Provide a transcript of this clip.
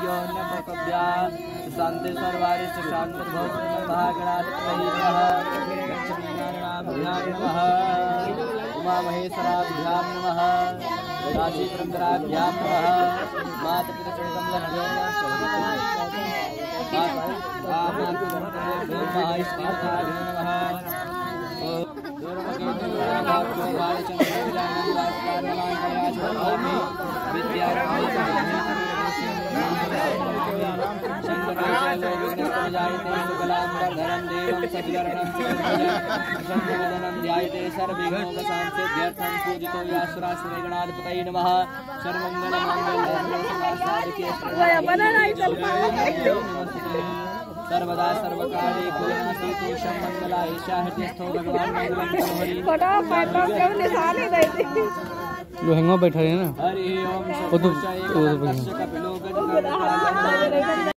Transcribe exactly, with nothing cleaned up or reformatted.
शांति सर्वारि शांत नमः उमा महेश्वराभ्यां नमः राशि पुरंदराभ्यां नमः मातपितृकमलभ्यो ध्यायते सर्वविघ्नोपशान्तसिद्ध्यर्थं पूजितो यासुरासुरगणाधिपतये नमः सर्वमंगलमांगल्ये सर्वदा सर्वकाले कुलमस्तेषं मंगलायशा हृदयस्थो भगवान लोहंगा बैठा है ना। हरि ओम।